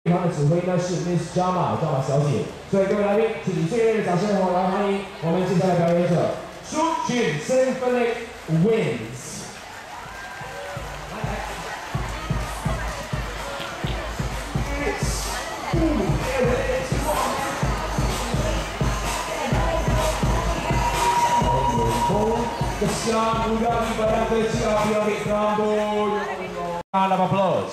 他的指挥呢是 Miss Jama 小姐，所以各位来宾，请以最热烈的掌声来欢迎我们接下来表演者 Shuqun Symphonic Winds。 Kesan udara pada kecil api Rambo. Round of applause.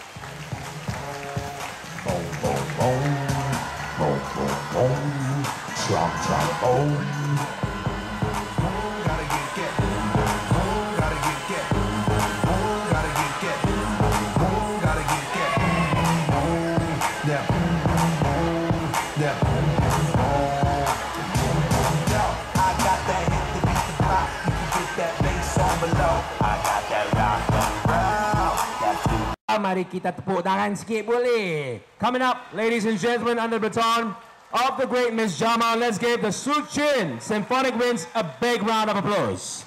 Boom, boom, boom. Boom, boom, boom. Trump, Trump, boom. Gotta get. Gotta get. Gotta get. Gotta get. Yeah. Yeah. Mari kita tepuk tangan sikit boleh. Coming up, ladies and gentlemen, under the baton of the great Miss Jama, let's give the Shuqun Symphonic Winds a big round of applause.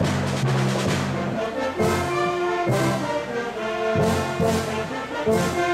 Thank you.